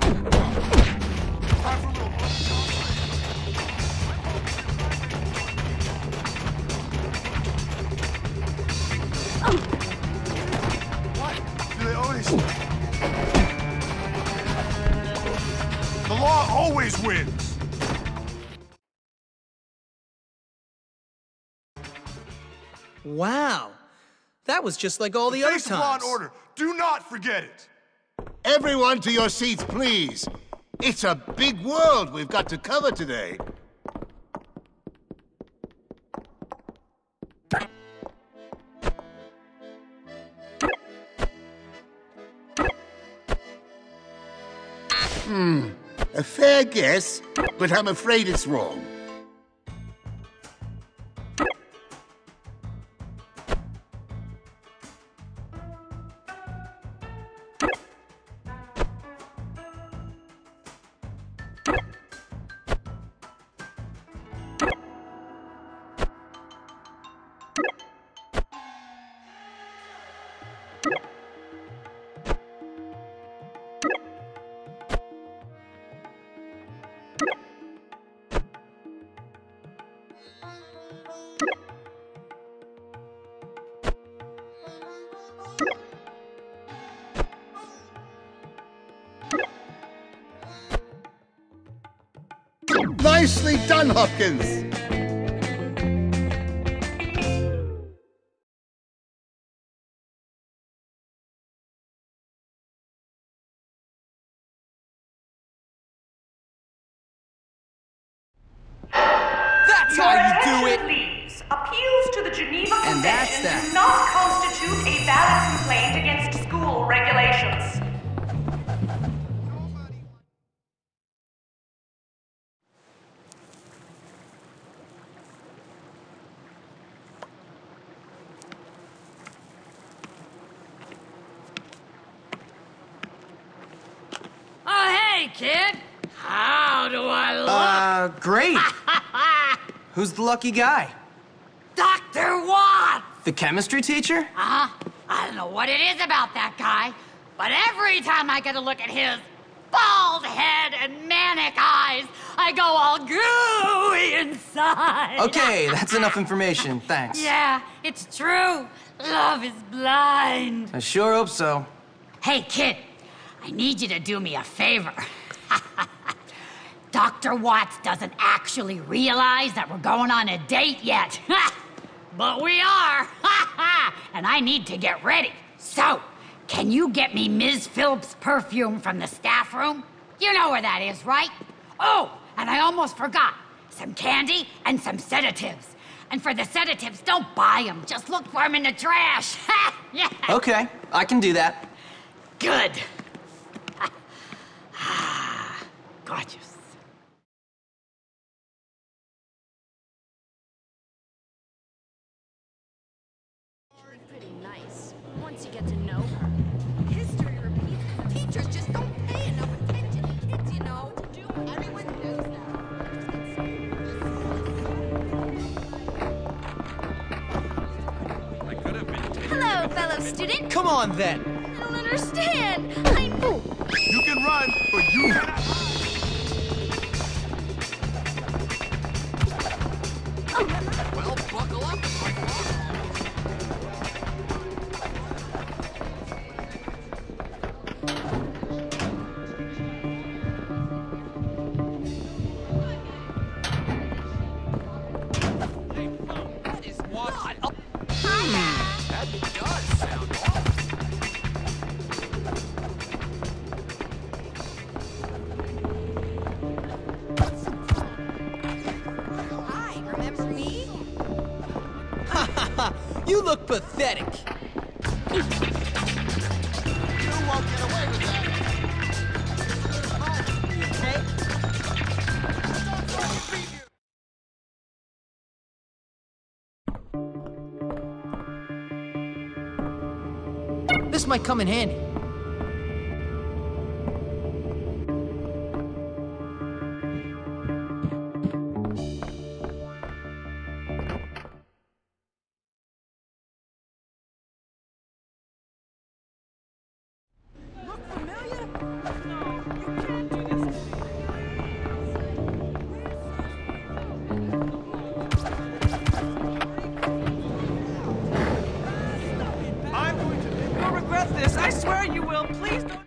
The law always wins! Wow. That was just like all the other Face of law and times. order. Do not forget it! Everyone to your seats, please. It's a big world we've got to cover today. A fair guess, but I'm afraid it's wrong. Nicely done, Hopkins! That's how you do it! Please. Appeals to the Geneva And that's Convention that. do not constitute a valid complaint against school regulations. Oh, hey, kid! How do I look? Great. Who's the lucky guy? Dr. Watt! The chemistry teacher? I don't know what it is about that guy, but every time I get a look at his bald head and manic eyes, I go all gooey inside. Okay, that's enough information, thanks. Yeah, it's true. Love is blind. I sure hope so. Hey, kid, I need you to do me a favor. Dr. Watts doesn't actually realize that we're going on a date yet. But we are. And I need to get ready. So, can you get me Ms. Phillips' perfume from the staff room? You know where that is, right? Oh, and I almost forgot. Some candy and some sedatives. And for the sedatives, don't buy them. Just look for them in the trash. Yeah. Okay, I can do that. Good. Gorgeous. Pretty nice, once you get to know her. History repeats. Teachers just don't pay enough attention to kids, you know. Everyone knows that. Hello, fellow student. Come on, then. I don't understand. You can run, but you cannot... Well, buckle up, my That is not... That does sound awful. Hi, remember me? You look pathetic. You won't get away with that. This might come in handy. Look familiar? No, you can't love this. I swear you will. Please don't.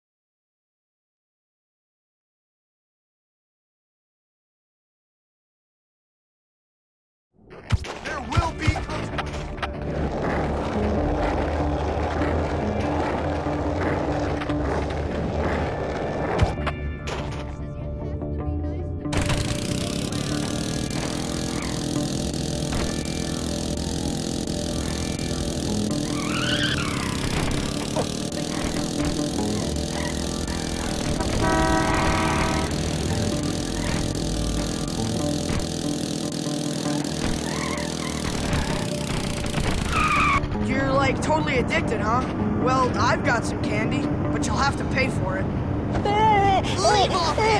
There will be You're like totally addicted, huh? Well, I've got some candy, but you'll have to pay for it. Leave off him!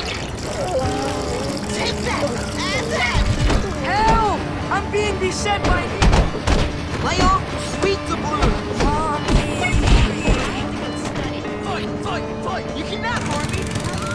Take that! And that! Help! I'm being beset by an evil. Lay off, sweet doubloon. Fight, fight, fight! You cannot harm me!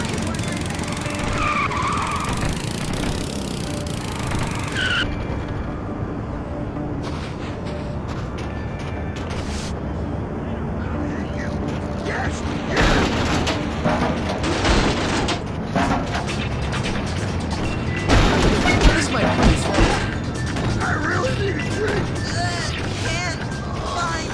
This might be useful. I really need a drink. Can't find...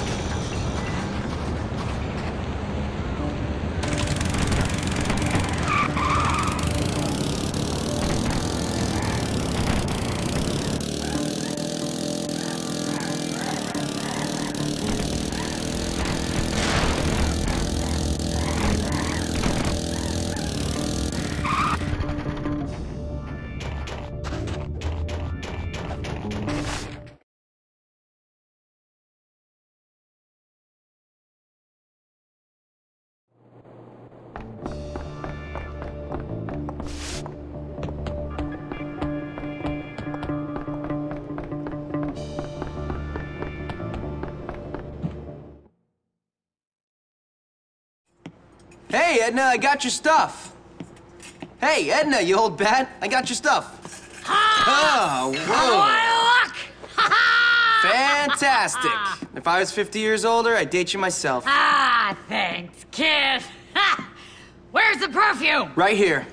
Hey, Edna, I got your stuff. Hey, Edna, you old bat, I got your stuff. Oh, whoa. What luck! Fantastic. If I was 50 years older, I'd date you myself. Ah, thanks, kid. Ha! Where's the perfume? Right here.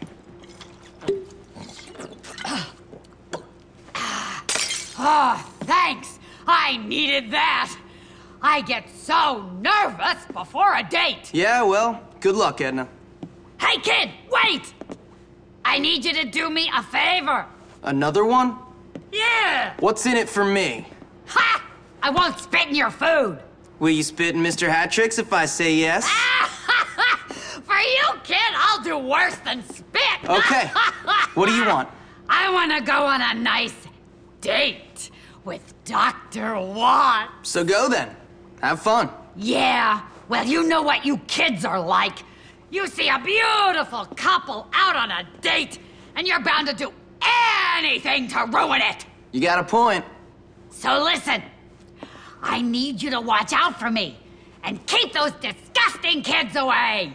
Oh, thanks. I needed that. I get so nervous before a date. Yeah, well, good luck, Edna. Hey, kid, wait! I need you to do me a favor. Another one? Yeah! What's in it for me? Ha! I won't spit in your food. Will you spit in Mr. Hattricks if I say yes? For you, kid, I'll do worse than spit. Okay. What do you want? I want to go on a nice date with Dr. Watt. So go then. Have fun. Yeah, well, you know what you kids are like. You see a beautiful couple out on a date, and you're bound to do anything to ruin it. You got a point. So listen, I need you to watch out for me and keep those disgusting kids away.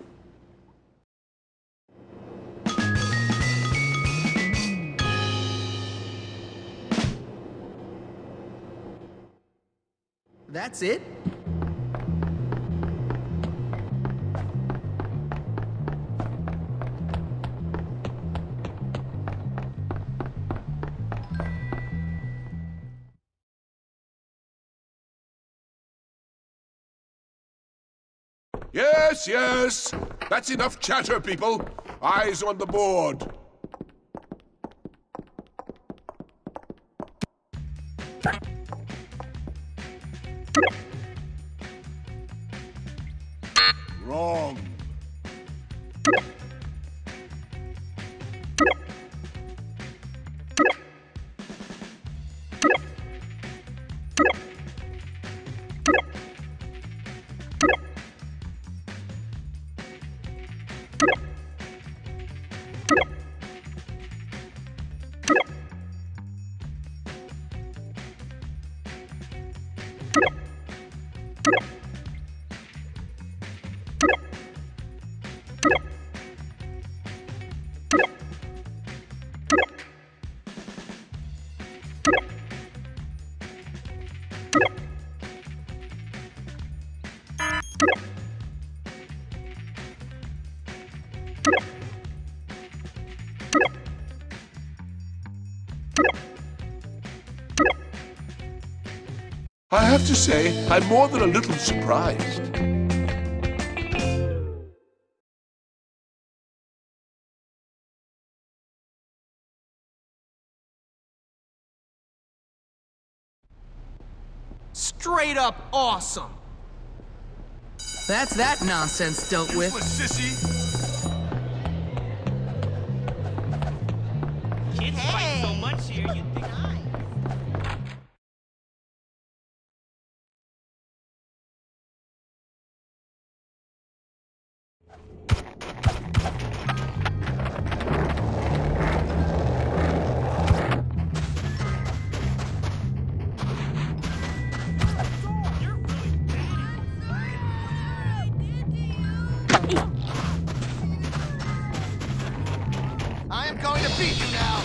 That's it? Yes, yes. That's enough chatter, people. Eyes on the board. Wrong. I have to say, I'm more than a little surprised. Straight up awesome. That's that nonsense dealt with. Sissy. Kids fight so much here, you'd think I am going to beat you now.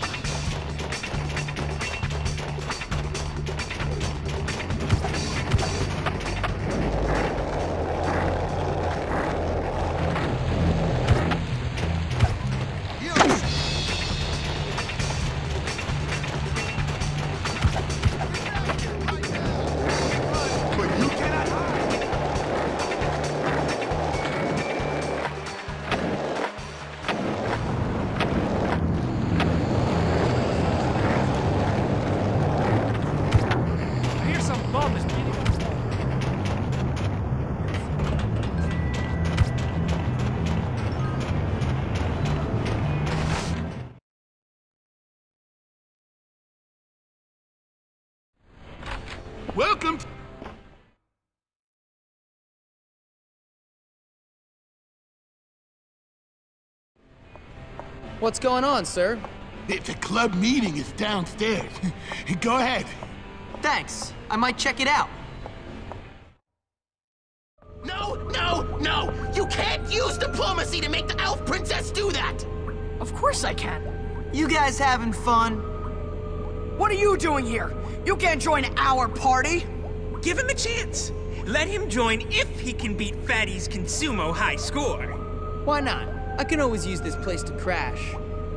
Welcome. What's going on, sir? The club meeting is downstairs. Go ahead. Thanks. I might check it out. No, no, no! You can't use diplomacy to make the elf princess do that! Of course I can. You guys having fun? What are you doing here? You can't join our party. Give him a chance. Let him join if he can beat Fatty's Consumo high score. Why not? I can always use this place to crash.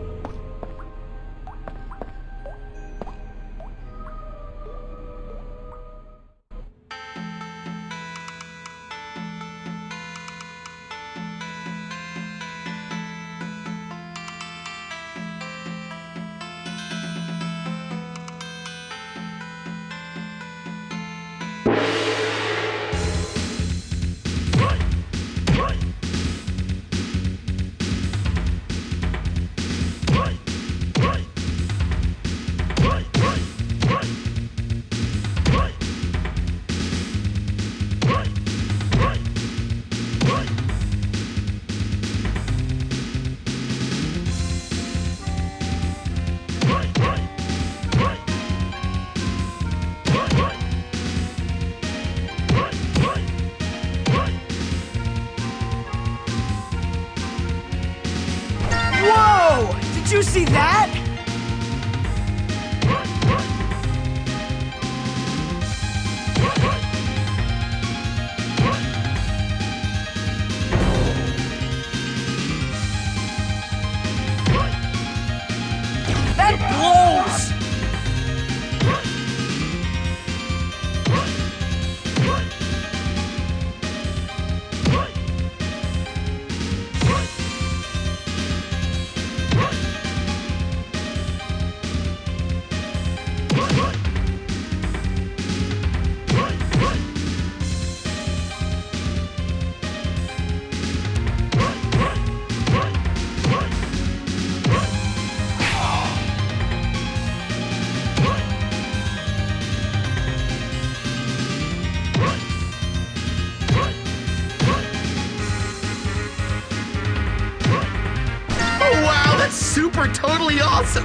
Whoa! Did you see that? That blows! Oh wow, that's super totally awesome!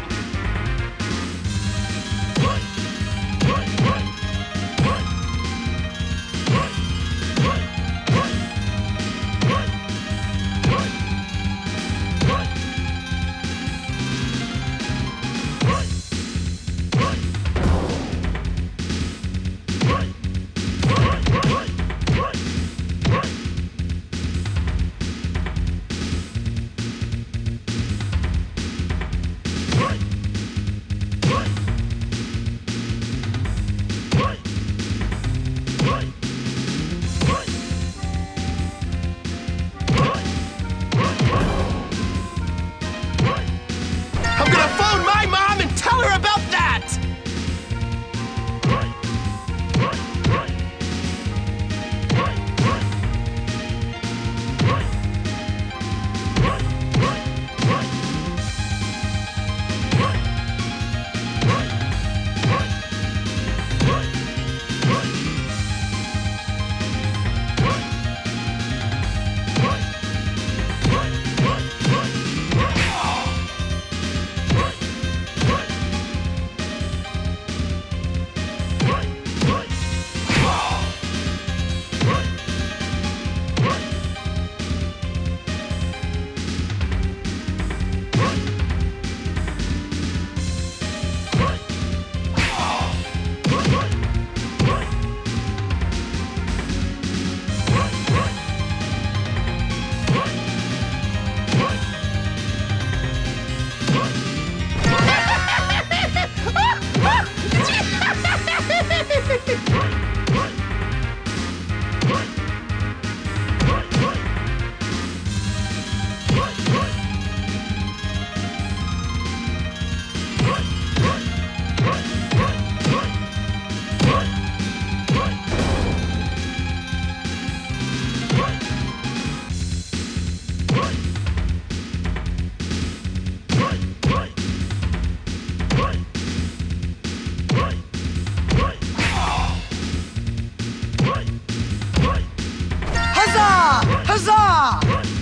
Huzzah!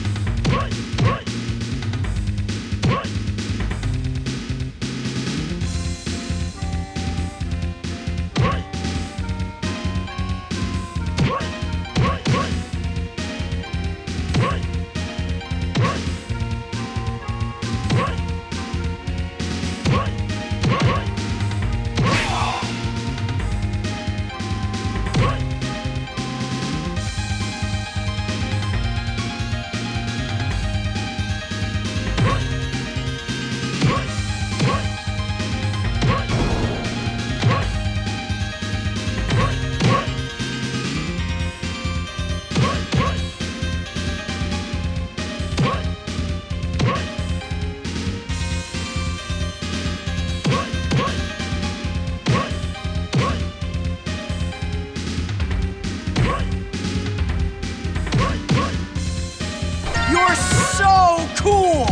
You're so cool!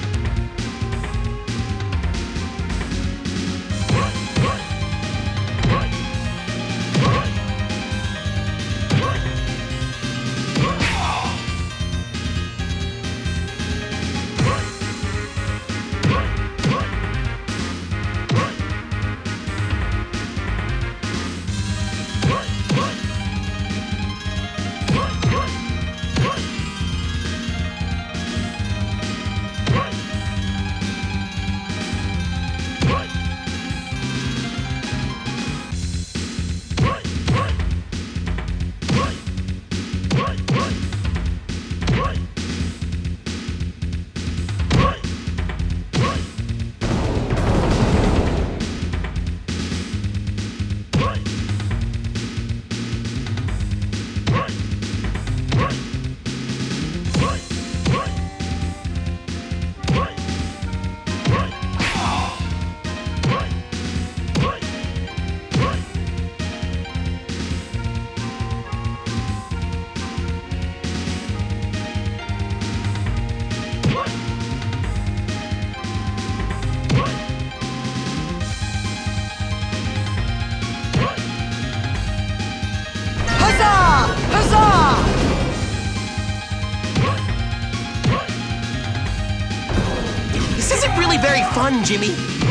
This isn't really very fun, Jimmy.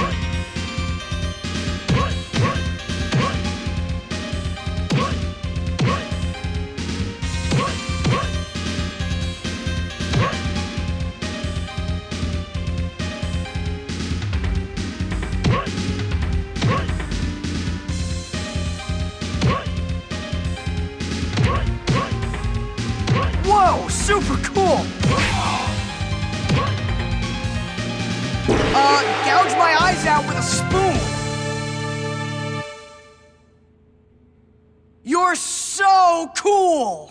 Whoa, super cool! Gouge my eyes out with a spoon! You're so cool!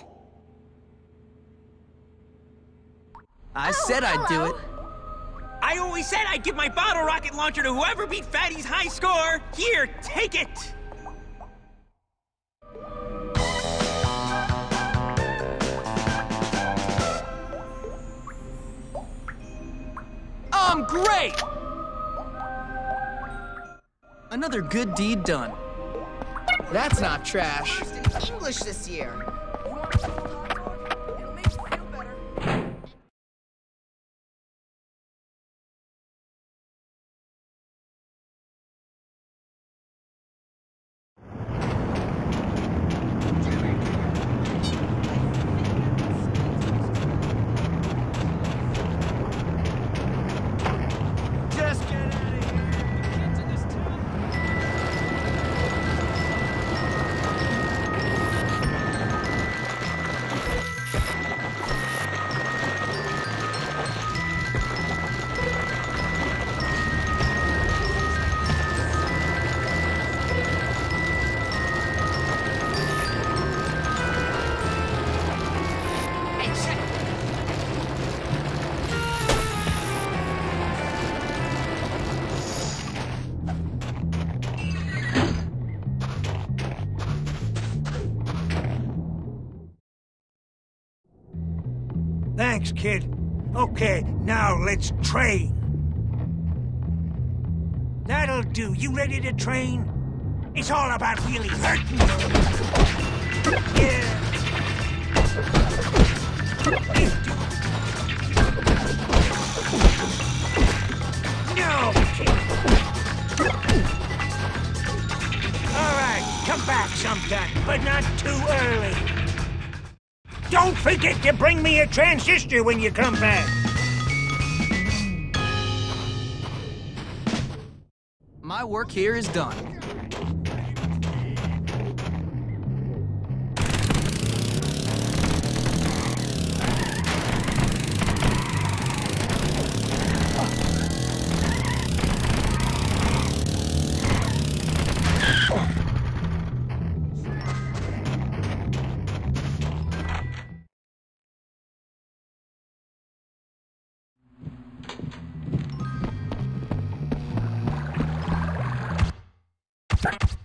I said I'd do it. I always said I'd give my bottle rocket launcher to whoever beat Fatty's high score. Here, take it! I'm great! Another good deed done. That's not trash. English this year. It'll make you feel better. Thanks, kid. Okay, now let's train. That'll do. You ready to train? It's all about really hurting you. Yeah. Don't forget to bring me a transistor when you come back. My work here is done. You